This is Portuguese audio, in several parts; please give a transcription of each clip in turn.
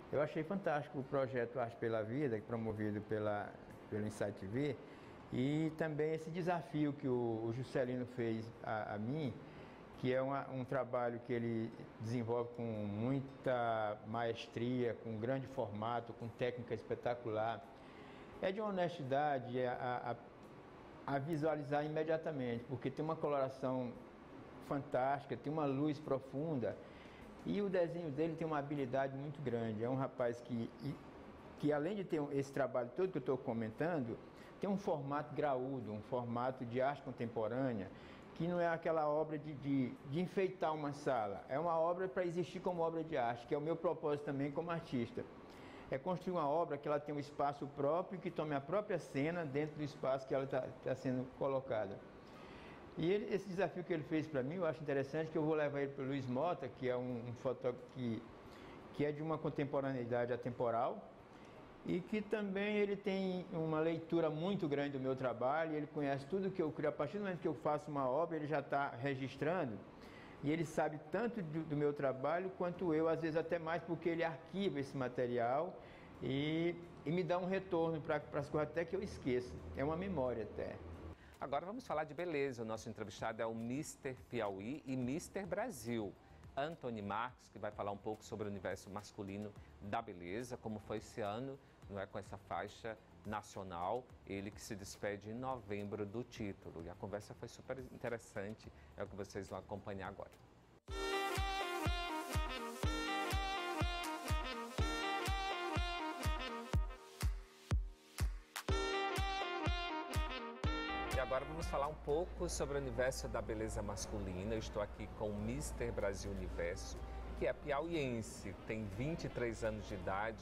Eu achei fantástico o projeto Arte pela Vida, promovido pelo Insight TV, e também esse desafio que o Juscelino fez a mim, que é um trabalho que ele desenvolve com muita maestria, com grande formato, com técnica espetacular. É de uma honestidade a visualizar imediatamente, porque tem uma coloração fantástica, tem uma luz profunda, e o desenho dele tem uma habilidade muito grande. É um rapaz que além de ter esse trabalho todo que eu estou comentando, tem um formato graúdo, um formato de arte contemporânea, que não é aquela obra de enfeitar uma sala, é uma obra para existir como obra de arte, que é o meu propósito também como artista. É construir uma obra que ela tem um espaço próprio, que tome a própria cena dentro do espaço que ela está sendo colocada. E esse desafio que ele fez para mim, eu acho interessante, que eu vou levar ele para o Luiz Mota, que é um fotógrafo que é de uma contemporaneidade atemporal, e que também ele tem uma leitura muito grande do meu trabalho, ele conhece tudo que eu crio. A partir do momento que eu faço uma obra, ele já está registrando, e ele sabe tanto do meu trabalho quanto eu, às vezes até mais, porque ele arquiva esse material e me dá um retorno para as coisas até que eu esqueço. É uma memória até. Agora vamos falar de beleza. O nosso entrevistado é o Mister Piauí e Mister Brasil, Anthony Marques, que vai falar um pouco sobre o universo masculino da beleza, como foi esse ano, não é, com essa faixa nacional, ele que se despede em novembro do título. E a conversa foi super interessante, é o que vocês vão acompanhar agora. E agora vamos falar um pouco sobre o universo da beleza masculina. Eu estou aqui com o Mister Brasil Universo, que é piauiense, tem 23 anos de idade,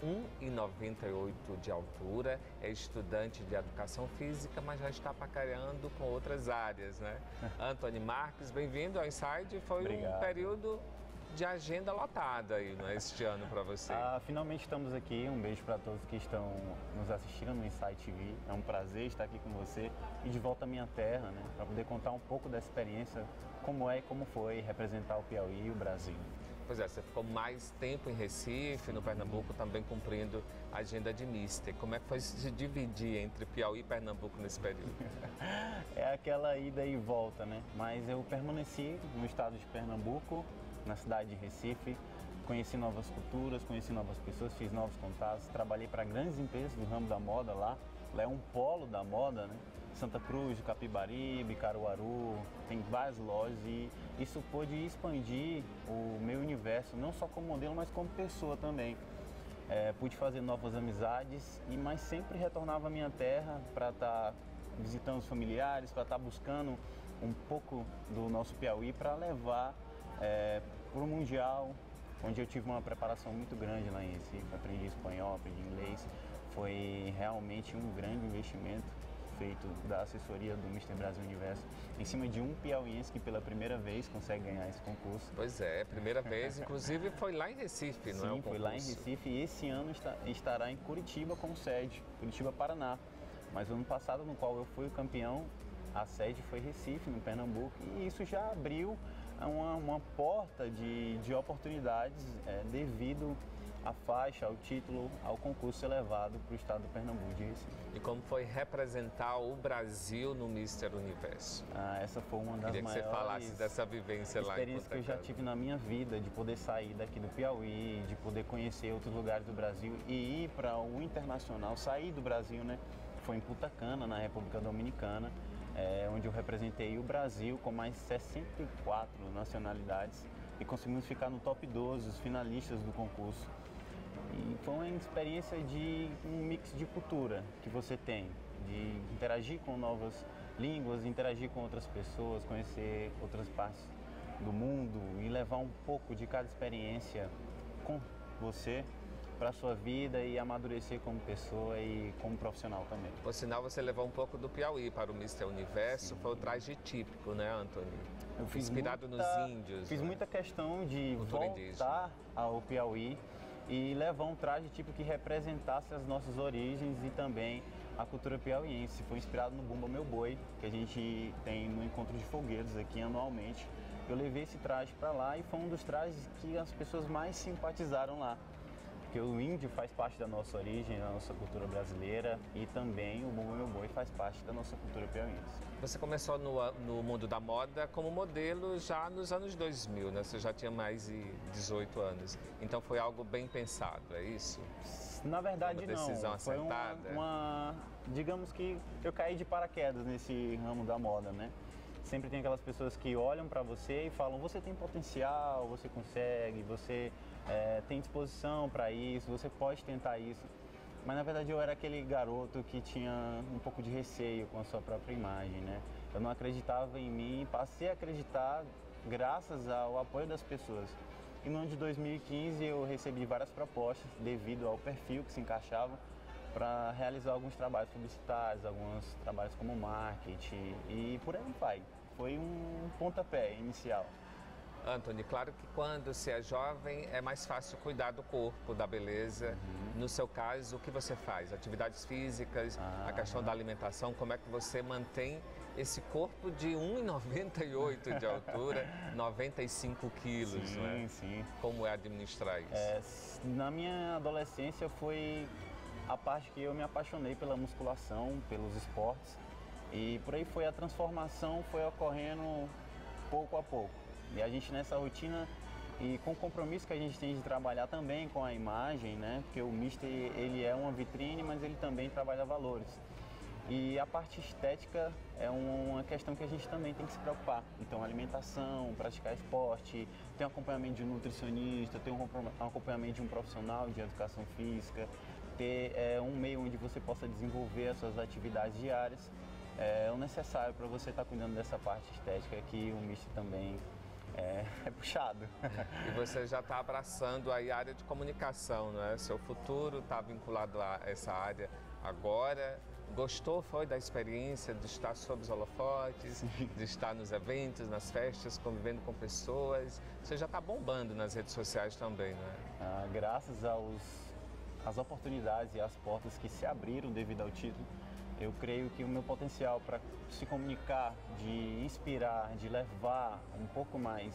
1,98 de altura, é estudante de educação física, mas já está paquerando com outras áreas, né? Anthony Marques, bem-vindo ao Inside. Foi Obrigado. Um período de agenda lotada aí, não é, este ano para você? Finalmente estamos aqui. Um beijo para todos que estão nos assistindo no Insight TV. É um prazer estar aqui com você e de volta à minha terra, né? Para poder contar um pouco da experiência, como é e como foi representar o Piauí e o Brasil. Pois é, você ficou mais tempo em Recife, no Pernambuco, também cumprindo a agenda de Mister. Como é que foi se dividir entre Piauí e Pernambuco nesse período? É aquela ida e volta, né? Mas eu permaneci no estado de Pernambuco, na cidade de Recife, conheci novas culturas, conheci novas pessoas, fiz novos contatos, trabalhei para grandes empresas do ramo da moda lá é um polo da moda, né? Santa Cruz, Capibaribe, Caruaru, tem várias lojas e isso pôde expandir o meu universo, não só como modelo, mas como pessoa também. Pude fazer novas amizades, mas sempre retornava à minha terra para estar visitando os familiares, para estar buscando um pouco do nosso Piauí para levar para o Mundial, onde eu tive uma preparação muito grande lá em Recife, aprendi espanhol, aprendi inglês. Foi realmente um grande investimento feito da assessoria do Mister Brasil Universo em cima de um piauiense que pela primeira vez consegue ganhar esse concurso. Pois é, primeira vez, inclusive foi lá em Recife, não é? Sim, foi lá em Recife e esse ano estará em Curitiba como sede, Curitiba, Paraná. Mas o ano passado, no qual eu fui o campeão, a sede foi Recife, no Pernambuco, e isso já abriu uma porta de oportunidades devido à faixa, ao título, ao concurso ser levado para o estado do Pernambuco de Recife. E como foi representar o Brasil no Mister Universo? Essa foi uma das Queria maiores que você falasse dessa vivência lá em experiências que eu já tive na minha vida, de poder sair daqui do Piauí, de poder conhecer outros lugares do Brasil e ir para o internacional, sair do Brasil, né? Foi em Punta Cana, na República Dominicana, onde eu representei o Brasil com mais 64 nacionalidades e conseguimos ficar no top 12, os finalistas do concurso. E foi uma experiência de um mix de cultura que você tem, de interagir com novas línguas, interagir com outras pessoas, conhecer outras partes do mundo e levar um pouco de cada experiência com você para a sua vida e amadurecer como pessoa e como profissional também. Por sinal, você levou um pouco do Piauí para o Mister Universo. Sim. Foi o traje típico, né, Anthony? Eu fiz inspirado nos índios. Fiz muita questão de voltar ao Piauí e levar um traje tipo que representasse as nossas origens e também a cultura piauiense. Foi inspirado no Bumba Meu Boi, que a gente tem no Encontro de Fogueiros aqui anualmente. Eu levei esse traje para lá e foi um dos trajes que as pessoas mais simpatizaram lá. Porque o índio faz parte da nossa origem, da nossa cultura brasileira, e também o Bumba Meu Boi faz parte da nossa cultura piauiense. Você começou no mundo da moda como modelo já nos anos 2000, né? Você já tinha mais de 18 anos. Então foi algo bem pensado, é isso? Na verdade, uma decisão não. Foi acertada? digamos que eu caí de paraquedas nesse ramo da moda, né? Sempre tem aquelas pessoas que olham para você e falam: você tem potencial, você consegue, você tem disposição para isso, você pode tentar isso. Mas na verdade eu era aquele garoto que tinha um pouco de receio com a sua própria imagem, né? Eu não acreditava em mim, passei a acreditar graças ao apoio das pessoas. E no ano de 2015 eu recebi várias propostas devido ao perfil que se encaixava para realizar alguns trabalhos publicitários, alguns trabalhos como marketing e por aí vai. Foi um pontapé inicial. Antony, claro que quando se é jovem é mais fácil cuidar do corpo, da beleza. No seu caso, o que você faz? Atividades físicas, a questão da alimentação, como é que você mantém esse corpo de 1,98 de altura, 95 quilos, sim, não é? Sim. Como é administrar isso? Na minha adolescência foi a parte que eu me apaixonei pela musculação, pelos esportes, e por aí foi a transformação, foi ocorrendo pouco a pouco. E a gente nessa rotina e com o compromisso que a gente tem de trabalhar também com a imagem, né? Porque o Mister, ele é uma vitrine, mas ele também trabalha valores. E a parte estética é uma questão que a gente também tem que se preocupar. Então, alimentação, praticar esporte, ter um acompanhamento de um nutricionista, ter um acompanhamento de um profissional de educação física, ter um meio onde você possa desenvolver as suas atividades diárias. É o necessário para você estar cuidando dessa parte estética que o Mister também é puxado. E você já está abraçando aí a área de comunicação, não é? Seu futuro está vinculado a essa área agora. Gostou, foi da experiência de estar sob os holofotes, Sim. de estar nos eventos, nas festas, convivendo com pessoas? Você já está bombando nas redes sociais também, não é? Graças às oportunidades e às portas que se abriram devido ao título, eu creio que o meu potencial para se comunicar, de inspirar, de levar um pouco mais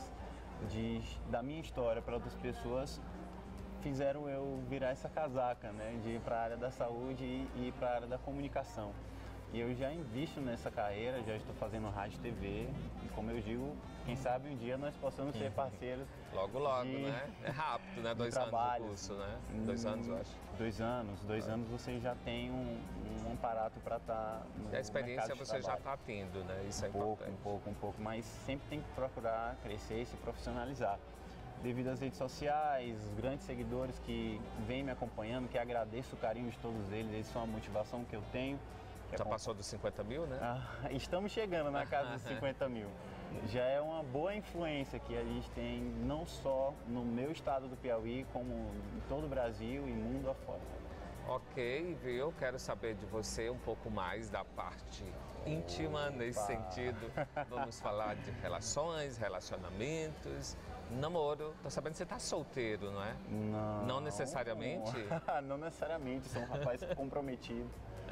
da minha história para outras pessoas, fizeram eu virar essa casaca, né? De ir para a área da saúde e ir para a área da comunicação. E eu já invisto nessa carreira, já estou fazendo rádio e TV, e como eu digo, quem sabe um dia nós possamos ser parceiros. Logo, né? É rápido, né? 2 anos de curso, né? 2 anos, eu acho. 2 anos. 2 anos você já tem um aparato para estar no mercado. E a experiência de você trabalho. já está tendo, né? Isso é importante. Um pouco, mas sempre tem que procurar crescer e se profissionalizar. Devido às redes sociais, os grandes seguidores que vêm me acompanhando, que agradeço o carinho de todos eles, eles são a motivação que eu tenho. Já passou dos 50 mil, né? Estamos chegando na casa dos 50 mil. Já é uma boa influência que a gente tem, não só no meu estado do Piauí, como em todo o Brasil e mundo afora. Ok, viu? Quero saber de você um pouco mais da parte íntima nesse sentido. Vamos falar de relações, relacionamentos, namoro. Tô sabendo que você tá solteiro, não é? Não necessariamente? Não necessariamente, sou um rapaz comprometido.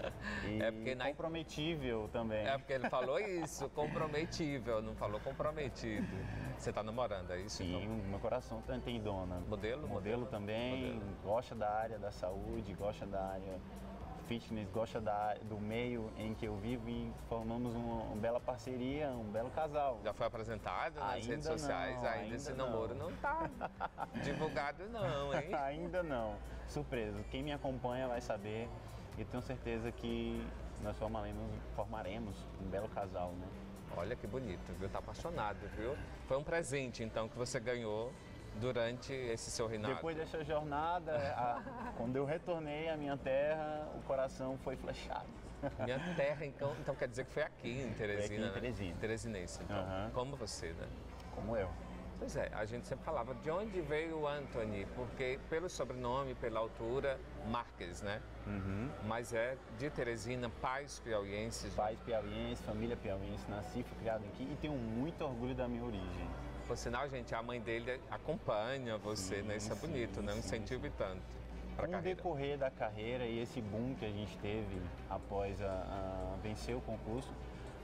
E comprometível também. É porque ele falou isso, comprometível, não falou comprometido. Você tá namorando, é isso? Sim, então? meu coração tem dona. Modelo também, gosta da área da saúde, gosta da área fitness, gosta do meio em que eu vivo e formamos uma bela parceria, um belo casal. Já foi apresentado nas redes sociais? Ainda esse namoro não tá divulgado não, hein? Ainda não. Surpresa. Quem me acompanha vai saber e tenho certeza que nós formaremos um belo casal, né? Olha que bonito, viu? Tá apaixonado, viu? Foi um presente, então, que você ganhou durante esse seu reinado. Depois dessa jornada, quando eu retornei à minha terra, o coração foi flechado. Minha terra, então quer dizer que foi aqui em Teresina, foi aqui em Teresina. Né? Teresinense, então. Como você, né? Como eu. Pois é, a gente sempre falava de onde veio o Antony, porque pelo sobrenome, pela altura, Marques, né? Mas é de Teresina, pais piauienses. Pais piauienses, família piauiense, nasci, fui criado aqui e tenho muito orgulho da minha origem. Por sinal, gente, a mãe dele acompanha você, né? Isso é bonito, né? Um incentivo e tanto para a carreira. Com o decorrer da carreira e esse boom que a gente teve após vencer o concurso,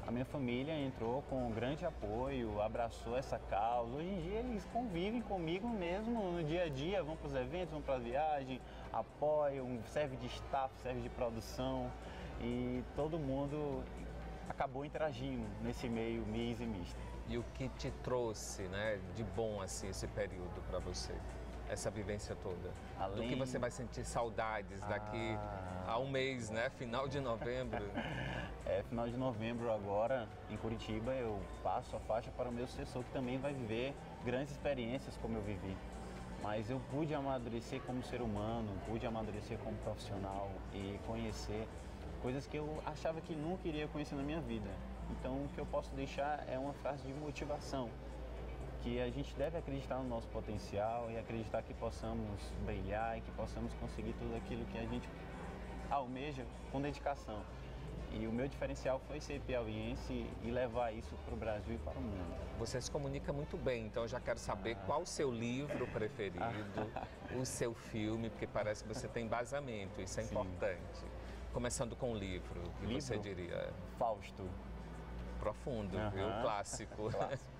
a minha família entrou com grande apoio, abraçou essa causa. Hoje em dia eles convivem comigo mesmo no dia a dia, vão para os eventos, vão para a viagem, apoiam, serve de staff, serve de produção e todo mundo acabou interagindo nesse meio Miss e Mister. E o que te trouxe, né, de bom assim esse período para você? Essa vivência toda? Do que você vai sentir saudades daqui a um mês, né? Final de novembro. Final de novembro agora, em Curitiba, eu passo a faixa para o meu sucessor, que também vai viver grandes experiências como eu vivi. Mas eu pude amadurecer como ser humano, pude amadurecer como profissional e conhecer coisas que eu achava que nunca iria conhecer na minha vida. Então, o que eu posso deixar é uma frase de motivação, que a gente deve acreditar no nosso potencial e acreditar que possamos brilhar e que possamos conseguir tudo aquilo que a gente almeja com dedicação. E o meu diferencial foi ser piauiense e levar isso para o Brasil e para o mundo. Você se comunica muito bem, então eu já quero saber qual o seu livro preferido, o seu filme, porque parece que você tem embasamento, isso é importante. Começando com o livro, o que você diria? Fausto. Profundo, viu? Clássico.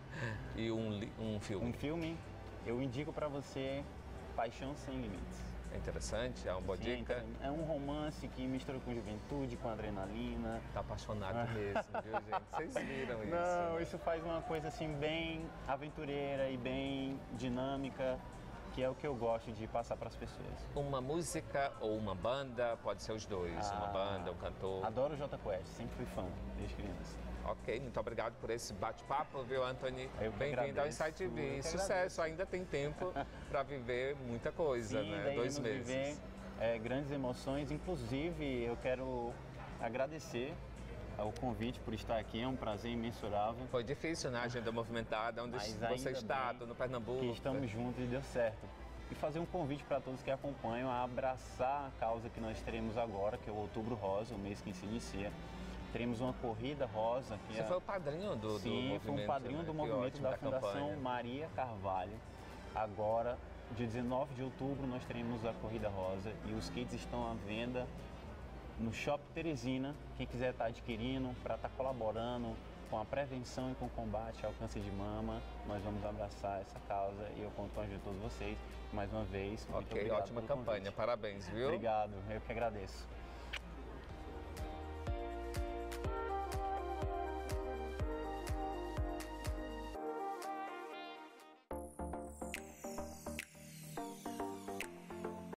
E um filme? Um filme, eu indico para você Paixão Sem Limites. É interessante? É uma boa dica? É um romance que mistura com juventude, com adrenalina. Tá apaixonado mesmo, viu, gente? Vocês viram isso? Não, né? isso faz uma coisa assim bem aventureira e bem dinâmica, que é o que eu gosto de passar para as pessoas. Uma música ou uma banda, pode ser os dois, uma banda, um cantor. Adoro o Jota Quest, sempre fui fã, desde criança. Ok, muito obrigado por esse bate-papo, viu, Anthony? Bem-vindo ao Insight TV. Sucesso, ainda tem tempo para viver muita coisa, Sim, né? 2 meses. Viver grandes emoções, inclusive eu quero agradecer o convite por estar aqui, é um prazer imensurável. Foi difícil, né? A agenda movimentada, onde você está, tô no Pernambuco. Que estamos juntos e deu certo. E fazer um convite para todos que acompanham a abraçar a causa que nós teremos agora, que é o Outubro Rosa, o mês que se inicia. Teremos uma corrida rosa. Você foi o padrinho do movimento? Sim, foi um padrinho do movimento da Fundação Maria Carvalho. Agora, dia 19 de outubro, nós teremos a corrida rosa e os kits estão à venda no Shopping Teresina. Quem quiser estar adquirindo, para estar colaborando com a prevenção e com o combate ao câncer de mama, nós vamos abraçar essa causa e eu conto com a ajuda de todos vocês. Mais uma vez, muito obrigado ótima pelo campanha, convite. parabéns, viu? Obrigado, eu que agradeço.